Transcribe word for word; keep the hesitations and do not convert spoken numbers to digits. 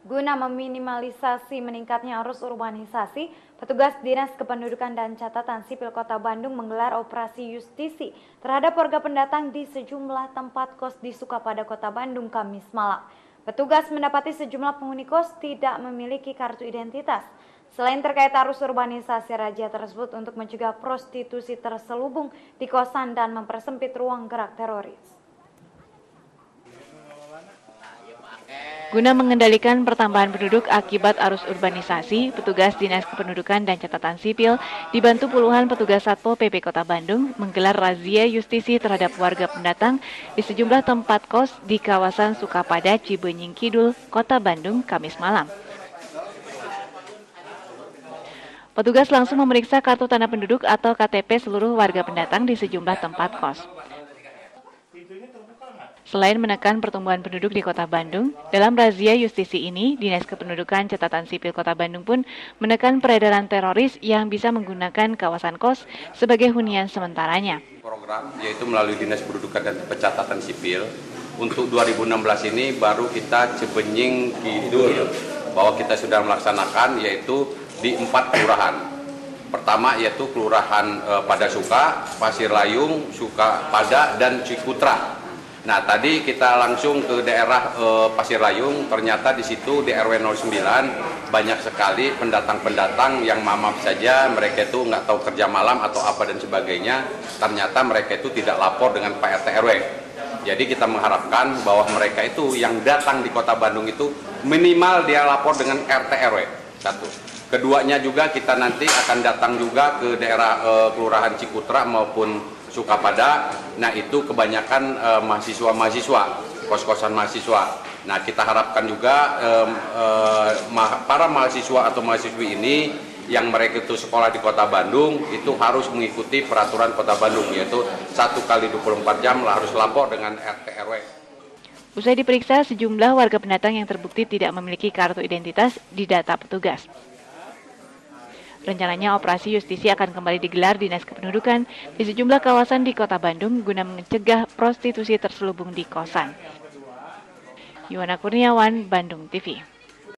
Guna meminimalisasi meningkatnya arus urbanisasi, petugas Dinas Kependudukan dan Catatan Sipil Kota Bandung menggelar operasi justisi terhadap warga pendatang di sejumlah tempat kos di Sukapada, Kota Bandung, Kamis malam. Petugas mendapati sejumlah penghuni kos tidak memiliki kartu identitas. Selain terkait arus urbanisasi, razia tersebut untuk mencegah prostitusi terselubung di kosan dan mempersempit ruang gerak teroris. Guna mengendalikan pertambahan penduduk akibat arus urbanisasi, petugas Dinas Kependudukan dan Catatan Sipil dibantu puluhan petugas Satpol P P Kota Bandung menggelar razia justisi terhadap warga pendatang di sejumlah tempat kos di kawasan Sukapada, Cibenying Kidul, Kota Bandung, Kamis malam. Petugas langsung memeriksa kartu tanda penduduk atau K T P seluruh warga pendatang di sejumlah tempat kos. Selain menekan pertumbuhan penduduk di Kota Bandung, dalam razia justisi ini, Dinas Kependudukan Catatan Sipil Kota Bandung pun menekan peredaran teroris yang bisa menggunakan kawasan kos sebagai hunian sementaranya. Program yaitu melalui Dinas Kependudukan dan Catatan Sipil untuk dua ribu enam belas ini baru kita Cibenying Kidul bahwa kita sudah melaksanakan yaitu di empat kelurahan. Pertama yaitu Kelurahan e, Padasuka, Pasir Layung, Sukapada, dan Cikutra. Nah, tadi kita langsung ke daerah e, Pasir Layung, ternyata di situ di R W nol sembilan banyak sekali pendatang-pendatang yang mamam saja, mereka itu nggak tahu kerja malam atau apa dan sebagainya, ternyata mereka itu tidak lapor dengan Pak R T R W. Jadi kita mengharapkan bahwa mereka itu yang datang di Kota Bandung itu minimal dia lapor dengan R T R W, satu. Keduanya juga kita nanti akan datang juga ke daerah e, Kelurahan Cikutra maupun Sukapada. Nah, itu kebanyakan eh, mahasiswa-mahasiswa, kos-kosan mahasiswa. Nah, kita harapkan juga eh, eh, ma para mahasiswa atau mahasiswi ini yang mereka itu sekolah di Kota Bandung itu harus mengikuti peraturan Kota Bandung, yaitu satu kali dua puluh empat jam harus lapor dengan R T R W. Usai diperiksa, sejumlah warga pendatang yang terbukti tidak memiliki kartu identitas didata petugas. Rencananya operasi justisi akan kembali digelar Dinas Kependudukan di sejumlah kawasan di Kota Bandung guna mencegah prostitusi terselubung di kosan. Yuwana Kurniawan, Bandung T V.